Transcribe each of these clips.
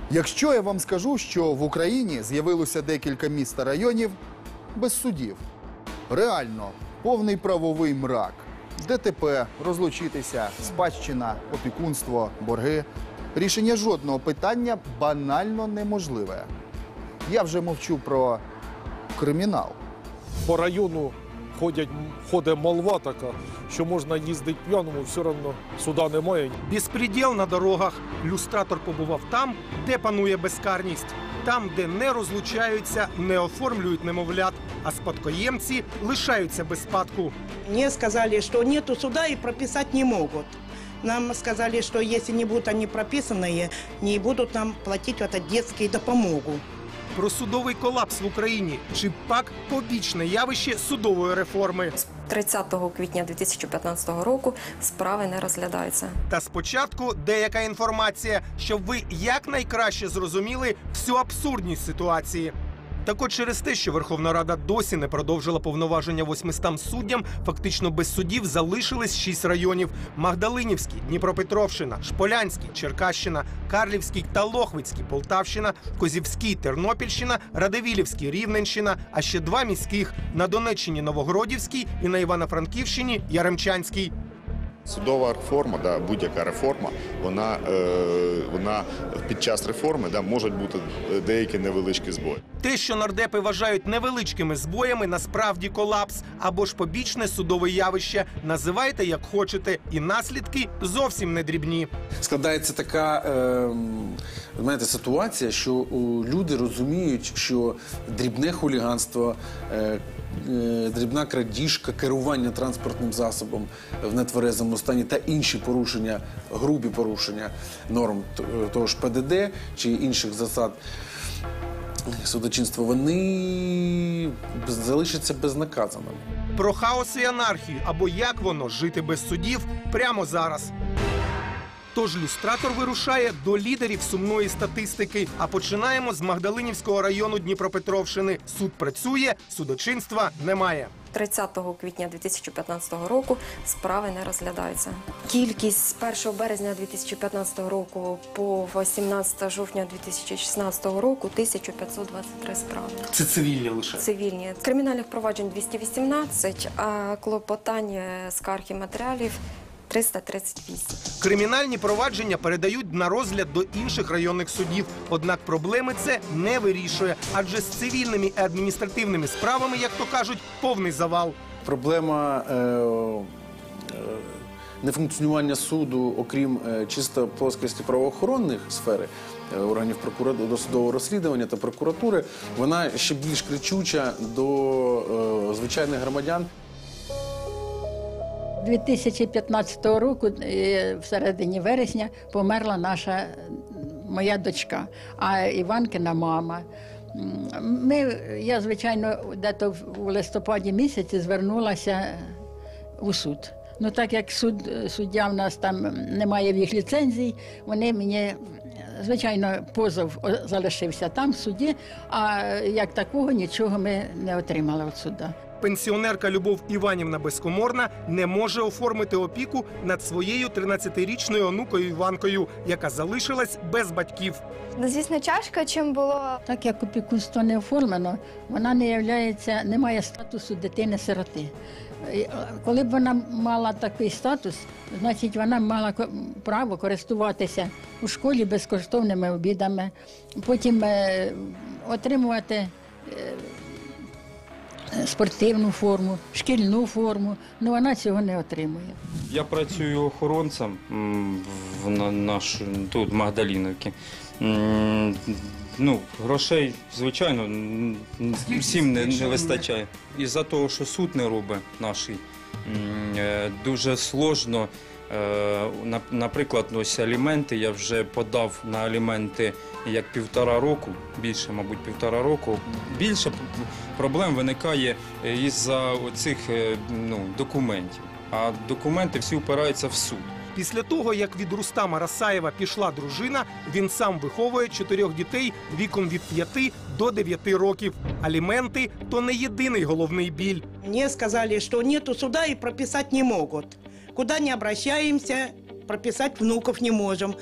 Якщо я вам скажу, що в Україні з'явилося декілька міст та районів без судів, реально повний правовий мрак, ДТП, розлучитися, спадщина, опікунство, борги, рішення жодного питання банально неможливе. Я вже мовчу про кримінал. По району ходить молва така, що можна їздити п'яному, все одно суда немає. Безпреділ на дорогах. Люстратор побував там, де панує безкарність. Там, де не розлучаються, не оформлюють немовлят, а спадкоємці лишаються без спадку. Мне сказали, что нету суда и прописать не могут. Нам сказали, что если не будут они прописанные, не будут нам платить вот этот детский допомогу. Про судовий колапс в Україні чи пак побічне явище судової реформи. 30 квітня 2015 року справи не розглядаються. Та спочатку деяка інформація, щоб ви якнайкраще зрозуміли всю абсурдність ситуації. Так от через те, що Верховна Рада досі не продовжила повноваження 800 суддям, фактично без судів залишились 6 районів – Магдалинівський, Дніпропетровщина, Шполянський, Черкащина, Карлівський та Лохвицький, Полтавщина, Козівський, Тернопільщина, Радивилівський, Рівненщина, а ще 2 міських – на Донеччині Новогродівський і на Івано-Франківщині Яремчанський. Судова реформа, будь-яка реформа, вона під час реформи можуть бути деякі невеличкі збої. Те, що нардепи вважають невеличкими збоями, насправді колапс або ж побічне судове явище. Називайте як хочете, і наслідки зовсім не дрібні. Складається така ситуація, що люди розуміють, що дрібне хуліганство, дрібна крадіжка, керування транспортним засобом в нетверезому стані та інші порушення, грубі порушення норм того ж ПДД чи інших засад судочинства, вони залишаться безнаказаними. Про хаос і анархію, або як воно жити без судів, прямо зараз. Тож люстратор вирушає до лідерів сумної статистики. А починаємо з Магдалинівського району Дніпропетровщини. Суд працює, судочинства немає. 30 квітня 2015 року справи не розглядаються. Кількість з 1 березня 2015 року по 18 жовтня 2016 року – 1523 справи. Це цивільні лише? Цивільні. Кримінальних проваджень 218, а клопотань, скарг і матеріалів 338. Кримінальні провадження передають на розгляд до інших районних судів. Однак проблеми це не вирішує, адже з цивільними і адміністративними справами, як то кажуть, повний завал. Проблема нефункціонування суду, окрім чисто плоскості правоохоронних сфери, органів досудового розслідування та прокуратури, вона ще більш кричуча до звичайних громадян. 2015 року, в середині вересня, померла моя дочка, а Іванкина мама. Я, звичайно, десь у листопаді місяці звернулася у суд. Ну, так як суддя в нас там немає в їх ліцензій, вони мені, звичайно, позов залишився там в суді, а як такого нічого ми не отримали від суду. Пенсіонерка Любов Іванівна Безкоморна не може оформити опіку над своєю 13-річною онукою Іванкою, яка залишилась без батьків. Звісно, тяжко, чим було. Так як опікунство не оформлено, вона не має статусу дитини-сироти. Коли б вона мала такий статус, значить вона мала право користуватися у школі безкоштовними обідами, потім отримувати спортивну форму, шкільну форму, але вона цього не отримує. Я працюю охоронцем тут, в Магдалинівці. Грошей, звичайно, всім не вистачає. Із-за того, що суд не робить наш, дуже складно. Наприклад, ось аліменти, я вже подав на аліменти як 1,5 року, більше, мабуть, 1,5 року. Більше проблем виникає із-за цих документів, а документи всі впираються в суд. Після того, як від Рустама Расаєва пішла дружина, він сам виховує 4 дітей віком від 5 до 9 років. Аліменти – то не єдиний головний біль. Мне сказали, что нету суда и прописать не могут. Куда не обращаемся, прописать внуков не можем.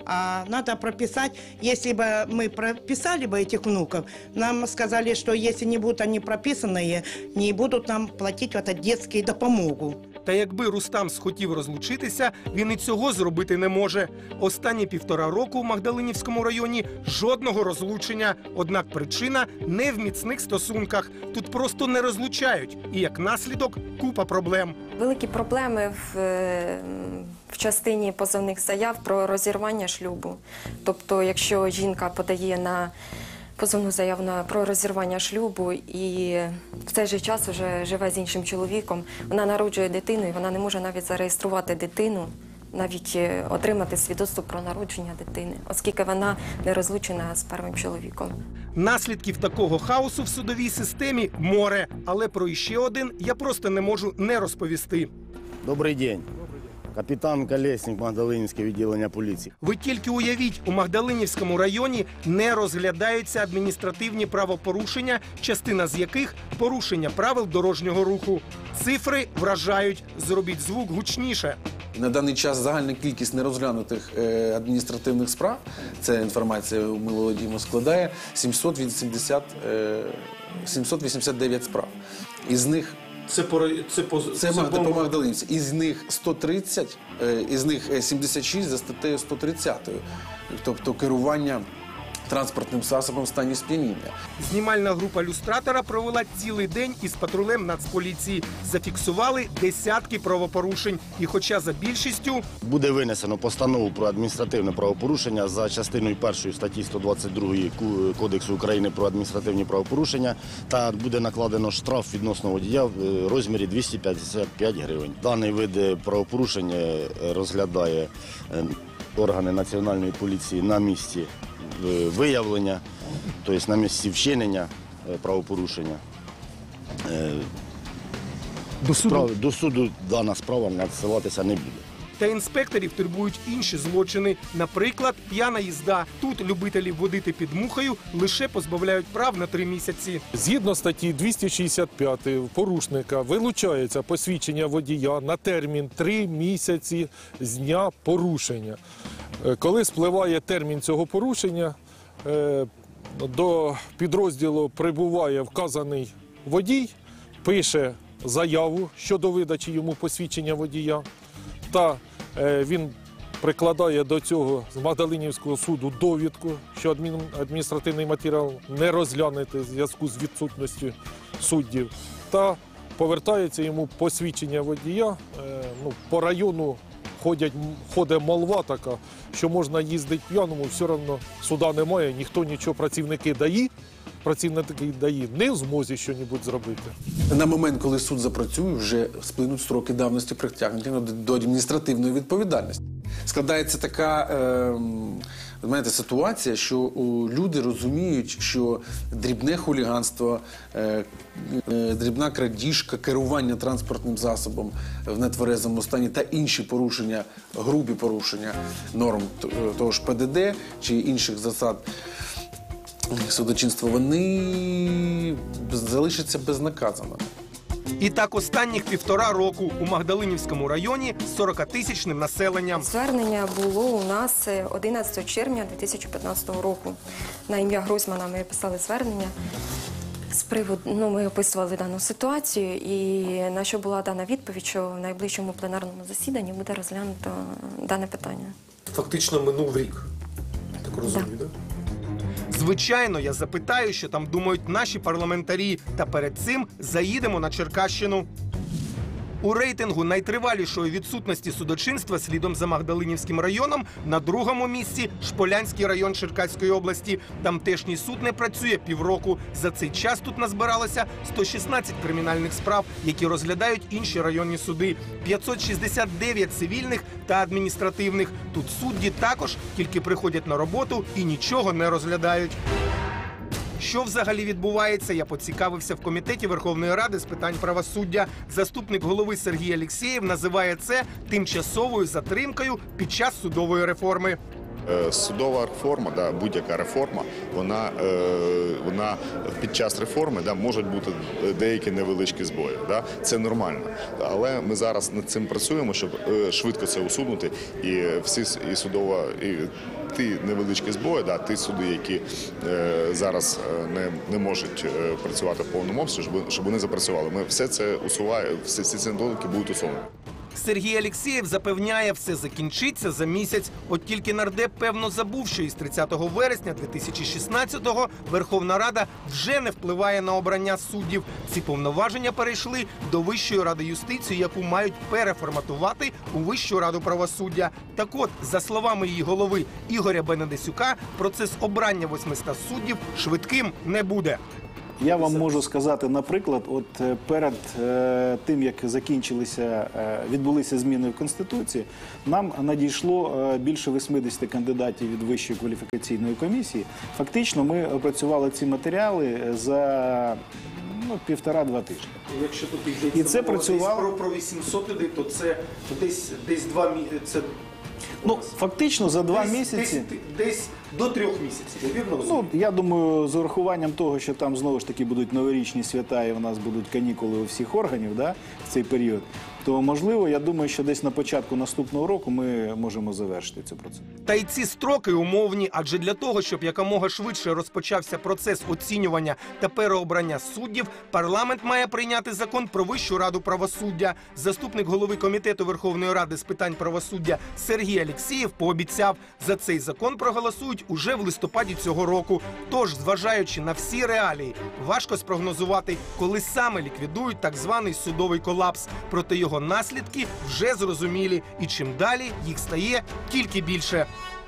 А надо прописать, если бы мы прописали бы этих внуков, нам сказали, что если не будут они прописанные, не будут нам платить вот этот детский допомогу. Та якби Рустам схотів розлучитися, він і цього зробити не може. Останні 1,5 року в Магдалинівському районі жодного розлучення. Однак причина не в міцних стосунках. Тут просто не розлучають. І як наслідок купа проблем. Великі проблеми в частині позовних заяв про розірвання шлюбу. Тобто, якщо жінка подає на позовну заяву про розірвання шлюбу і в цей же час вже живе з іншим чоловіком, вона народжує дитину і вона не може навіть зареєструвати дитину, навіть отримати свідоцтво про народження дитини, оскільки вона не розлучена з первим чоловіком. Наслідків такого хаосу в судовій системі море. Але про іще один я просто не можу не розповісти. Добрий день. Капітан Колєснік, Магдалинівське відділення поліції. Ви тільки уявіть, у Магдалинівському районі не розглядаються адміністративні правопорушення, частина з яких – порушення правил дорожнього руху. Цифри вражають. Зробіть звук гучніше. На даний час загальна кількість нерозглянутих адміністративних справ, ця інформація ми володіємо, складає 789 справ. Із них Це по Магдалинівці. Із них 130, із них 76 за статтею 130. Тобто керування транспортним засобом в стані сп'яніння. Знімальна група люстратора провела цілий день із патрулем Нацполіції. Зафіксували десятки правопорушень. І хоча за більшістю... Буде винесено постанову про адміністративне правопорушення за частиною 1 статті 122 Кодексу України про адміністративні правопорушення та буде накладено штраф відносно водія в розмірі 255 гривень. Даний вид правопорушення розглядає органи Національної поліції на місці виявлення, тобто на місці вчинення правопорушення. До суду дана справа надсилатися не буде. Та інспекторів турбують інші злочини. Наприклад, п'яна їзда. Тут любителів водити під мухою лише позбавляють прав на 3 місяці. Згідно статті 265 порушника вилучається посвідчення водія на термін 3 місяці з дня порушення. Коли спливає термін цього порушення, до підрозділу прибуває вказаний водій, пише заяву щодо видачі йому посвідчення водія, та він прикладає до цього з Магдалинівського суду довідку, що адміністративний матеріал не розглянути в зв'язку з відсутністю суддів, та повертається йому посвідчення водія. По району ходить молва така, що можна їздити п'яному, все одно суда немає, ніхто нічого, працівники ДАІ не в змозі щось зробити. На момент, коли суд запрацює, вже сплинуть строки давності притягнення до адміністративної відповідальності. Складається така ситуація, що люди розуміють, що дрібне хуліганство, дрібна крадіжка, керування транспортним засобом в нетверезому стані та інші порушення, грубі порушення норм того ж ПДД чи інших засад судочинства, вони залишаться безнаказаними. І так останніх 1,5 року у Магдалинівському районі з 40-тисячним населенням. Звернення було у нас 11 червня 2015 року. На ім'я Гройсмана ми писали звернення. З приводу, ми описували дану ситуацію, і на що була дана відповідь, що в найближчому пленарному засіданні буде розглянуто дане питання. Фактично минув рік, так розумію, так? Звичайно, я запитаю, що там думають наші парламентарі, та перед цим заїдемо на Черкащину. У рейтингу найтривалішої відсутності судочинства слідом за Магдалинівським районом на 2-му місці Шполянський район Черкаської області. Тамтешній суд не працює півроку. За цей час тут назбиралося 116 кримінальних справ, які розглядають інші районні суди, 569 цивільних та адміністративних. Тут судді також тільки приходять на роботу і нічого не розглядають. Що взагалі відбувається, я поцікавився в Комітеті Верховної Ради з питань правосуддя. Заступник голови Сергій Алєксєєв називає це тимчасовою затримкою під час судової реформи. Судова реформа, да, будь-яка реформа, вона під час реформи можуть бути деякі невеличкі збої. Да? Це нормально. Але ми зараз над цим працюємо, щоб швидко це усунути. І ті невеличкі збої, да, ті суди, які зараз не можуть працювати в повному обсязі, щоб вони запрацювали. Ми все це усуваємо, всі ці недоліки будуть усунені. Сергій Алєксєєв запевняє, все закінчиться за місяць. От тільки нардеп, певно, забув, що із 30 вересня 2016-го Верховна Рада вже не впливає на обрання суддів. Ці повноваження перейшли до Вищої ради юстиції, яку мають переформатувати у Вищу раду правосуддя. Так от, за словами її голови Ігоря Бенедесюка, процес обрання 800 суддів швидким не буде. Я вам можу сказати, наприклад, перед тим, як відбулися зміни в Конституції, нам надійшло більше 80 кандидатів від Вищої кваліфікаційної комісії. Фактично, ми опрацювали ці матеріали за 1,5-2 тижні. Якщо тут І це працювало про 800 людей, то це десь 2 місяці. Фактично за 2 місяці. Десь до 3 місяців, вірно розумію? Я думаю, з урахуванням того, що там знову ж таки будуть новорічні свята і в нас будуть канікули у всіх органів в цей період, то можливо, я думаю, що десь на початку наступного року ми можемо завершити цю процедуру. Та й ці строки умовні, адже для того, щоб якомога швидше розпочався процес оцінювання та переобрання суддів, парламент має прийняти закон про Вищу раду правосуддя. Заступник голови Комітету Верховної Ради з питань правосуддя Сергій Алєксєєв пообіцяв, за цей закон проголосують уже в листопаді цього року. Тож, зважаючи на всі реалії, важко спрогнозувати, коли саме ліквідують так званий судовий колапс. Проте його наслідки вже зрозумілі, і чим далі їх стає тільки більше.